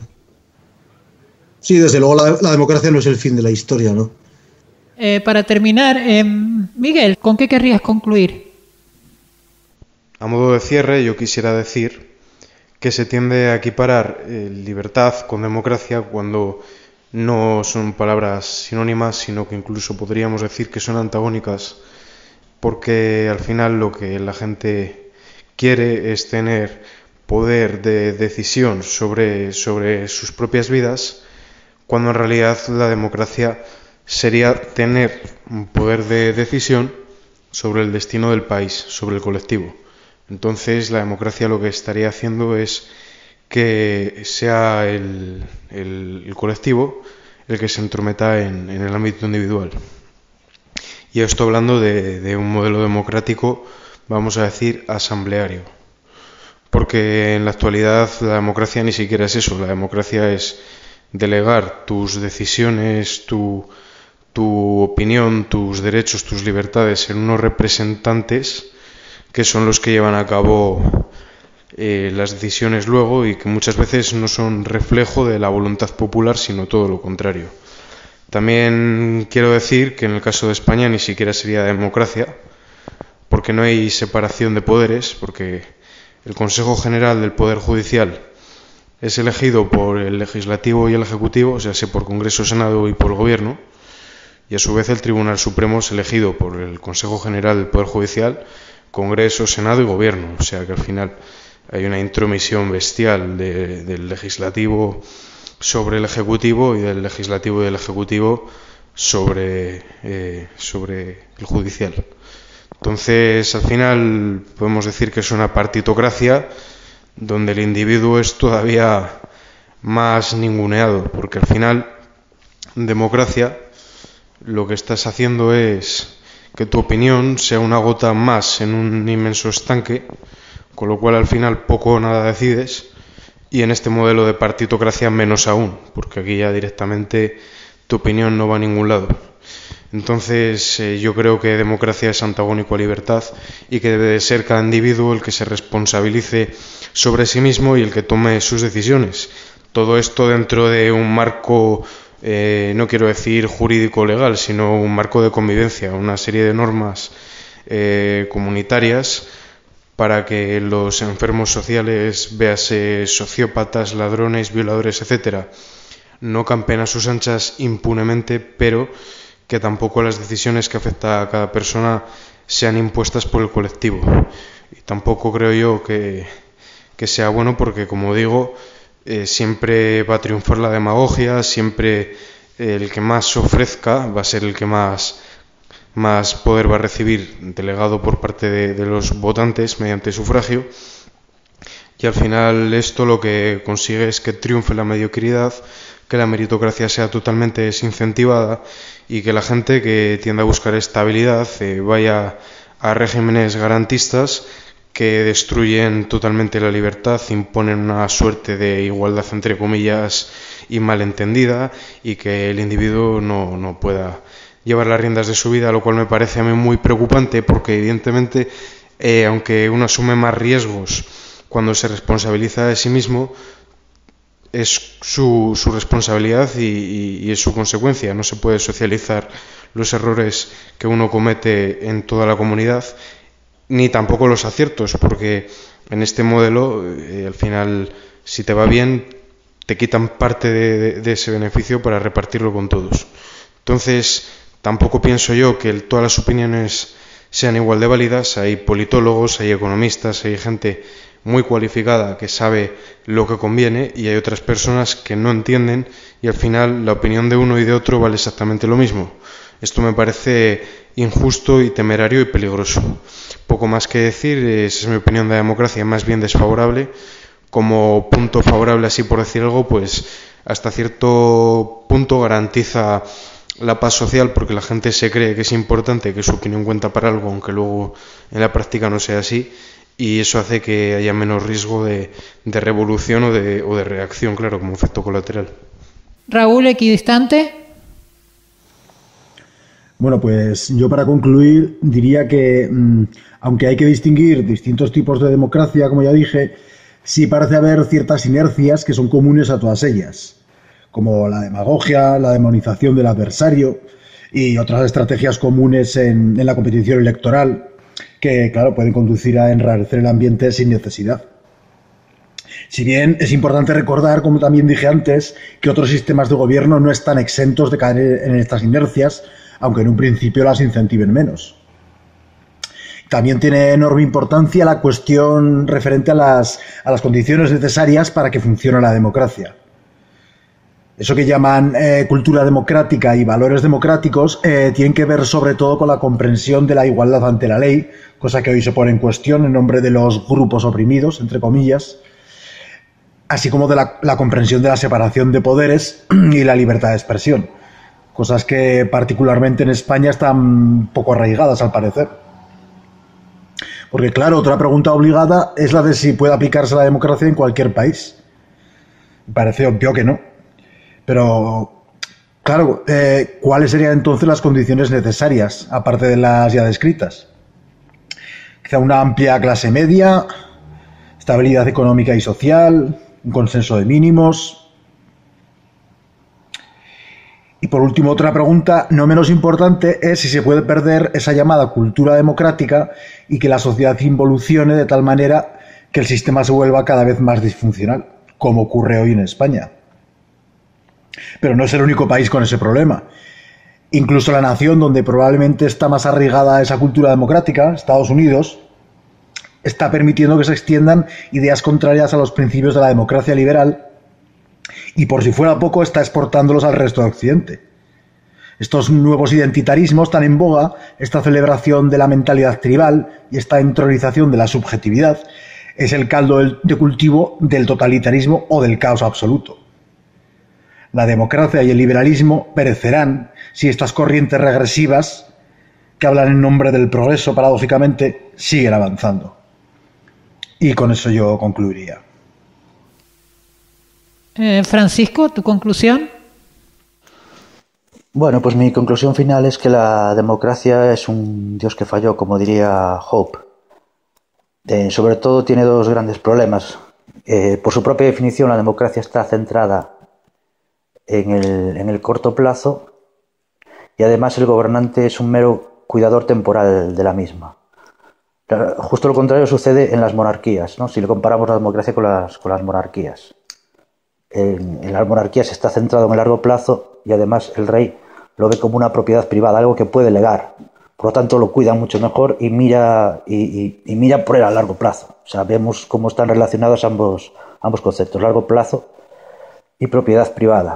Sí, desde luego la, la democracia no es el fin de la historia, ¿no? Eh, para terminar, eh, Miguel, ¿con qué querrías concluir? A modo de cierre, yo quisiera decir que se tiende a equiparar eh, libertad con democracia cuando no son palabras sinónimas, sino que incluso podríamos decir que son antagónicas, porque al final lo que la gente quiere es tener poder de decisión sobre, sobre sus propias vidas, cuando en realidad la democracia sería tener un poder de decisión sobre el destino del país, sobre el colectivo. Entonces la democracia lo que estaría haciendo es que sea el, el, el colectivo el que se entrometa en, en el ámbito individual. Y esto hablando de, de un modelo democrático, vamos a decir, asambleario. Porque en la actualidad la democracia ni siquiera es eso. La democracia es delegar tus decisiones, tu, tu opinión, tus derechos, tus libertades en unos representantes que son los que llevan a cabo eh, las decisiones luego, y que muchas veces no son reflejo de la voluntad popular, sino todo lo contrario. También quiero decir que en el caso de España ni siquiera sería democracia, porque no hay separación de poderes, porque el Consejo General del Poder Judicial es elegido por el Legislativo y el Ejecutivo, o sea, por Congreso, Senado y por el Gobierno, y a su vez el Tribunal Supremo es elegido por el Consejo General del Poder Judicial, Congreso, Senado y Gobierno, o sea que al final hay una intromisión bestial de, del Legislativo sobre el Ejecutivo y del Legislativo y del Ejecutivo sobre, eh, sobre el Judicial. Entonces, al final, podemos decir que es una partitocracia donde el individuo es todavía más ninguneado, porque al final, en democracia, lo que estás haciendo es que tu opinión sea una gota más en un inmenso estanque, con lo cual al final poco o nada decides, y en este modelo de partitocracia menos aún, porque aquí ya directamente tu opinión no va a ningún lado. Entonces eh, yo creo que democracia es antagónico a libertad y que debe de ser cada individuo el que se responsabilice sobre sí mismo y el que tome sus decisiones. Todo esto dentro de un marco, eh, no quiero decir jurídico legal, sino un marco de convivencia, una serie de normas eh, comunitarias para que los enfermos sociales, véase sociópatas, ladrones, violadores, etcétera, no campen a sus anchas impunemente, pero que tampoco las decisiones que afectan a cada persona sean impuestas por el colectivo. Y tampoco creo yo que, que sea bueno porque, como digo, eh, siempre va a triunfar la demagogia, siempre eh, el que más ofrezca va a ser el que más, más poder va a recibir delegado por parte de, de los votantes mediante sufragio. Y al final esto lo que consigue es que triunfe la mediocridad, que la meritocracia sea totalmente desincentivada y que la gente que tiende a buscar estabilidad eh, vaya a regímenes garantistas que destruyen totalmente la libertad, imponen una suerte de igualdad entre comillas y malentendida, y que el individuo no, no pueda llevar las riendas de su vida, lo cual me parece a mí muy preocupante porque evidentemente eh, aunque uno asume más riesgos cuando se responsabiliza de sí mismo, es su, su responsabilidad y, y, y es su consecuencia. No se puede socializar los errores que uno comete en toda la comunidad, ni tampoco los aciertos, porque en este modelo, eh, al final, si te va bien, te quitan parte de, de, de ese beneficio para repartirlo con todos. Entonces, tampoco pienso yo que el, todas las opiniones sean igual de válidas. Hay politólogos, hay economistas, hay gente muy cualificada que sabe lo que conviene y hay otras personas que no entienden y al final la opinión de uno y de otro vale exactamente lo mismo. Esto me parece injusto y temerario y peligroso. Poco más que decir, esa es mi opinión de la democracia, más bien desfavorable. Como punto favorable, así por decir algo, pues hasta cierto punto garantiza la paz social porque la gente se cree que es importante, que su opinión cuenta para algo, aunque luego en la práctica no sea así. Y eso hace que haya menos riesgo de, de revolución o de, o de reacción, claro, como efecto colateral. Raúl, equidistante. Bueno, pues yo para concluir diría que, mmm, aunque hay que distinguir distintos tipos de democracia, como ya dije, sí parece haber ciertas inercias que son comunes a todas ellas, como la demagogia, la demonización del adversario y otras estrategias comunes en, en la competición electoral, que, claro, pueden conducir a enrarecer el ambiente sin necesidad. Si bien es importante recordar, como también dije antes, que otros sistemas de gobierno no están exentos de caer en estas inercias, aunque en un principio las incentiven menos. También tiene enorme importancia la cuestión referente a las, a las condiciones necesarias para que funcione la democracia. Eso que llaman eh, cultura democrática y valores democráticos eh, tienen que ver sobre todo con la comprensión de la igualdad ante la ley, cosa que hoy se pone en cuestión en nombre de los grupos oprimidos, entre comillas, así como de la, la comprensión de la separación de poderes y la libertad de expresión, cosas que particularmente en España están poco arraigadas al parecer. Porque claro, otra pregunta obligada es la de si puede aplicarse la democracia en cualquier país. Parece obvio que no. Pero, claro, eh, ¿cuáles serían entonces las condiciones necesarias, aparte de las ya descritas? Quizá una amplia clase media, estabilidad económica y social, un consenso de mínimos. Y por último, otra pregunta no menos importante es si se puede perder esa llamada cultura democrática y que la sociedad involucione de tal manera que el sistema se vuelva cada vez más disfuncional, como ocurre hoy en España. Pero no es el único país con ese problema. Incluso la nación donde probablemente está más arraigada esa cultura democrática, Estados Unidos, está permitiendo que se extiendan ideas contrarias a los principios de la democracia liberal y, por si fuera poco, está exportándolos al resto de Occidente. Estos nuevos identitarismos tan en boga, esta celebración de la mentalidad tribal y esta entronización de la subjetividad, es el caldo de cultivo del totalitarismo o del caos absoluto. La democracia y el liberalismo perecerán si estas corrientes regresivas, que hablan en nombre del progreso, paradójicamente, siguen avanzando. Y con eso yo concluiría. Eh, Francisco, ¿tu conclusión? Bueno, pues mi conclusión final es que la democracia es un Dios que falló, como diría Hope. Eh, sobre todo tiene dos grandes problemas. Eh, por su propia definición, la democracia está centrada en el, en el corto plazo y además el gobernante es un mero cuidador temporal de la misma. Justo lo contrario sucede en las monarquías, ¿no? Si lo comparamos la democracia con las, con las monarquías. En, en las monarquías está centrado en el largo plazo y además el rey lo ve como una propiedad privada, algo que puede legar. Por lo tanto, lo cuida mucho mejor y mira, y, y, y mira por él a largo plazo. O sea, vemos cómo están relacionados ambos, ambos conceptos, largo plazo y propiedad privada.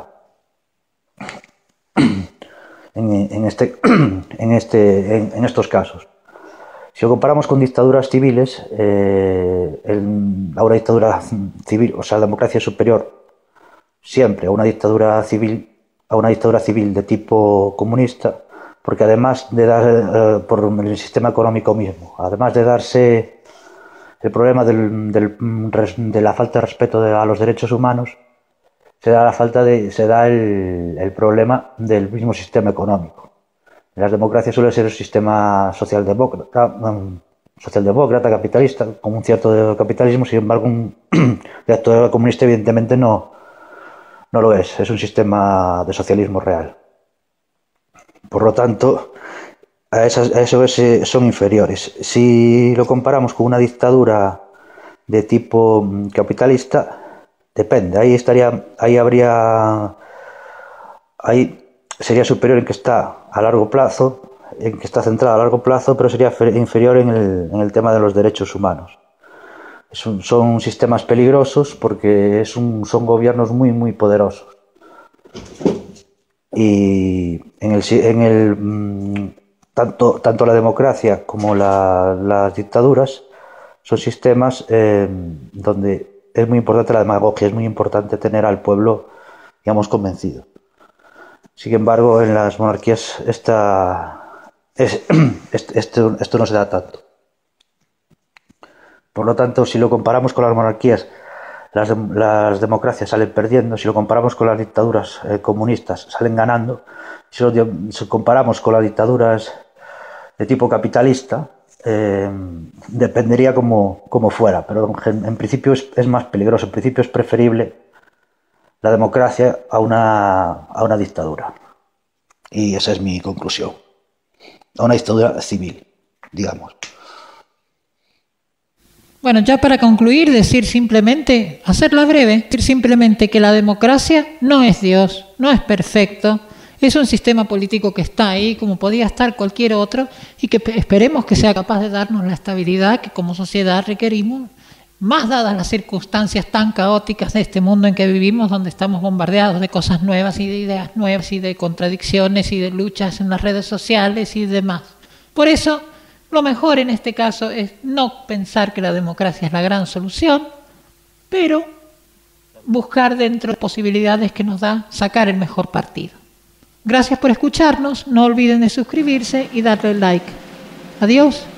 En, en, este, en, este, en, en estos casos. Si lo comparamos con dictaduras civiles, eh, el, a una dictadura civil, o sea, la democracia es superior siempre a una dictadura civil, a una dictadura civil de tipo comunista, porque además de dar, eh, por el sistema económico mismo, además de darse el problema del, del, de la falta de respeto de, a los derechos humanos, se da la falta de, se da el, el problema del mismo sistema económico. En las democracias suele ser un sistema socialdemócrata, um, socialdemócrata, capitalista, con un cierto capitalismo, sin embargo, un dictadura comunista evidentemente no, no lo es, es un sistema de socialismo real. Por lo tanto, a, esas, a eso es, son inferiores. Si lo comparamos con una dictadura de tipo capitalista, depende, ahí estaría, ahí habría, ahí sería superior en que está a largo plazo, en que está centrada a largo plazo, pero sería inferior en el, en el tema de los derechos humanos. Es un, son sistemas peligrosos porque es un, son gobiernos muy, muy poderosos. Y en el, en el tanto, tanto la democracia como la, las dictaduras son sistemas eh, donde es muy importante la demagogia, es muy importante tener al pueblo, digamos, convencido. Sin embargo, en las monarquías esta, es, esto, esto no se da tanto. Por lo tanto, si lo comparamos con las monarquías, las, las democracias salen perdiendo. Si lo comparamos con las dictaduras eh, comunistas, salen ganando. Si lo si comparamos con las dictaduras de tipo capitalista, eh, dependería como, como fuera. Pero en, en principio es, es más peligroso. En principio es preferible la democracia a una, a una dictadura. Y esa es mi conclusión. A una dictadura civil, digamos. Bueno, ya para concluir, decir simplemente, hacerla breve, decir simplemente que la democracia no es Dios, no es perfecto, es un sistema político que está ahí, como podía estar cualquier otro, y que esperemos que sea capaz de darnos la estabilidad que como sociedad requerimos, más dadas las circunstancias tan caóticas de este mundo en que vivimos, donde estamos bombardeados de cosas nuevas y de ideas nuevas y de contradicciones y de luchas en las redes sociales y demás. Por eso, lo mejor en este caso es no pensar que la democracia es la gran solución, pero buscar dentro de las posibilidades que nos da sacar el mejor partido. Gracias por escucharnos, no olviden de suscribirse y darle like. Adiós.